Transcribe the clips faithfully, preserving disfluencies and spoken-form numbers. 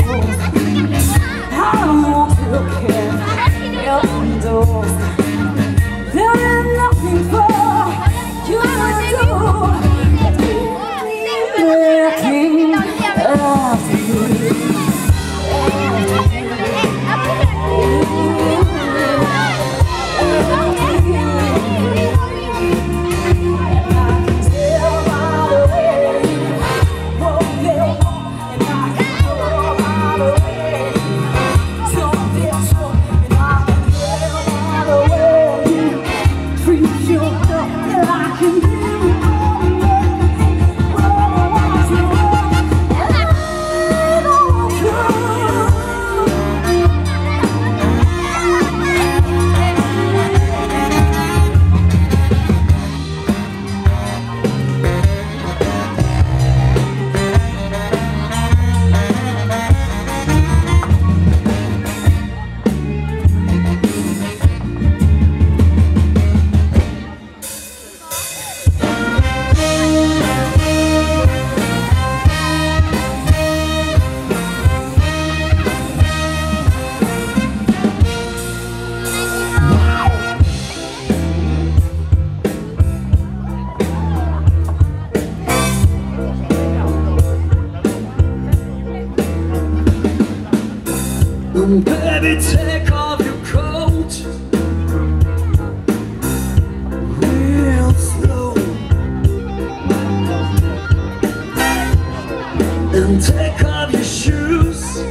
I don't want to care your windows. There is nothing for you to do. Thinking of you. Baby, take off your coat real slow and take off your shoes.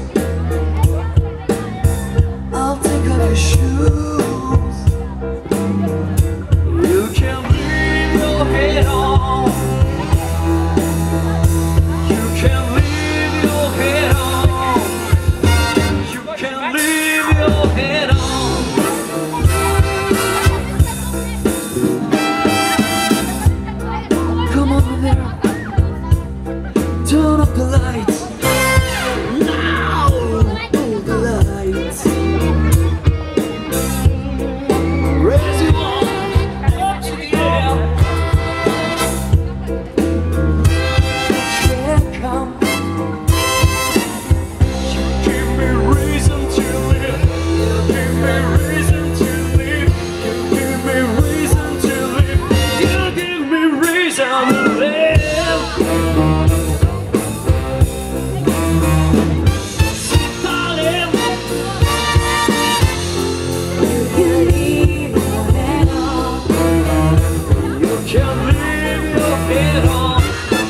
I'll take off your shoes. You can leave your head on. You can leave your head on. Head on. Come over there. Turn up the lights. Now, oh, the lights. Raise it up to the air. Yeah, come. You give me reason to live. Give me reason to live. You give me reason to live. You give me reason to live. Darling, you can leave your head on. You can leave your head on.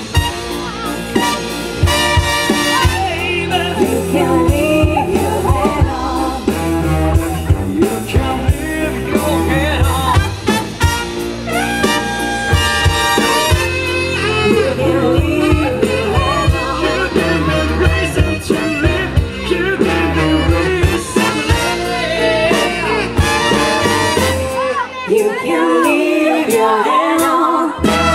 Baby, you can leave your head on. You can leave your head on. You can leave your head on. You give me reason to live. You give me reason to live. You can leave your head on.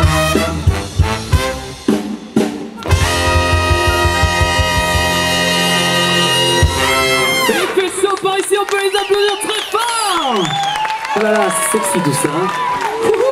Et Christian par ici, on peut les applaudir très fort. Voilà, c'est sexy tout ça.